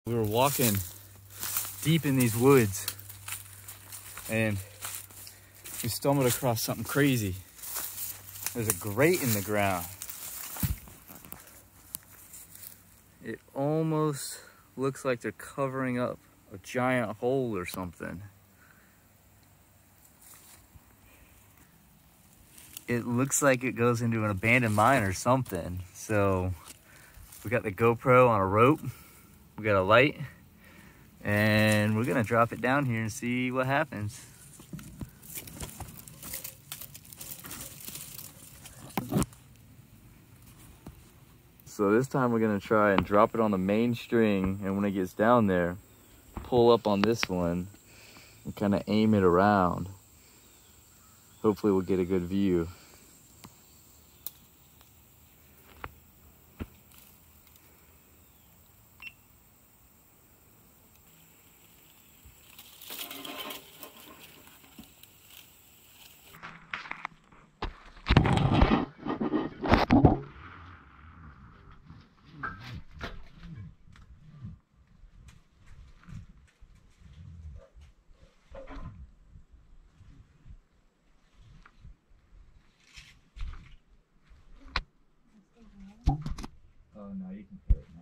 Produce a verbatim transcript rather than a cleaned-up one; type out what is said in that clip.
We were walking deep in these woods and we stumbled across something crazy. There's a grate in the ground. It almost looks like they're covering up a giant hole or something. It looks like it goes into an abandoned mine or something. So we got the GoPro on a rope, we got a light, and we're gonna drop it down here and see what happens. So this time we're gonna try and drop it on the main string, and when it gets down there, pull up on this one and kind of aim it around. Hopefully we'll get a good view. Oh no, you can put it now.